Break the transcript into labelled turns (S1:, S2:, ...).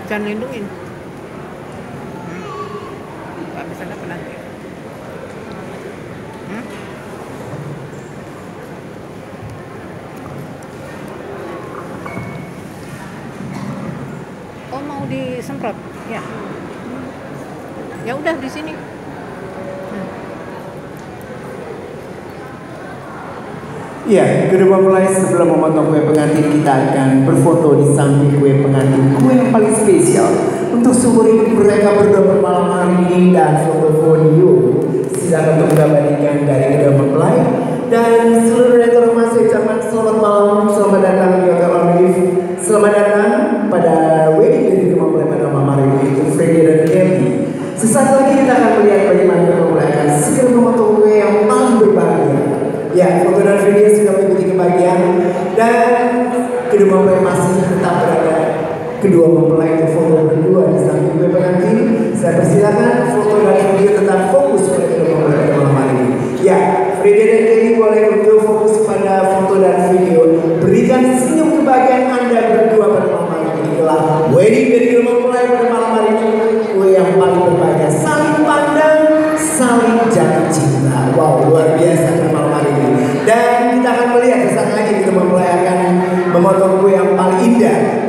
S1: Jangan lindungin. Gak bisa dapat nanti. Oh, mau disemprot? Ya. Ya udah di sini.
S2: Ya, kedua mempelai sebelum memotong kue pengantin kita akan berfoto di samping kue pengantin, kue yang paling spesial untuk seumur hidup mereka berdua malam hari ini. Dan foto-foto silakan untuk mendapatkan dari kedua mempelai dan seluruh rektor masih ucapkan selamat malam, selamat datang di Hotel Olive, selamat datang pada wedding dari kedua mempelai pada malam hari ini untuk Fredi dan Kelly. Sesaat lagi kita akan melihat bagaimana kedua mempelai akan segera memotong kue yang paling berbahagia. Ya, foto dan video sudah mengikuti kebahagiaan dan kedua mempelai masih tetap berada. Kedua mempelai itu foto berdua di samping kue pengantin. Saya persilakan foto dan video tetap fokus pada kedua mempelai pada malam hari ini. Ya, Fredi dan Kelly boleh untuk fokus pada foto dan video. Berikan senyum kebahagiaan Anda berdua pada malam hari ini. Inilah wedding dari kedua mempelai pada malam hari ini. Kue yang paling berbahagia, saling pandang, saling jatuh cinta. Wow, luar biasa pada malam hari ini. Dan kita akan melihat sesaat lagi kedua mempelai akan memotong kue yang paling indah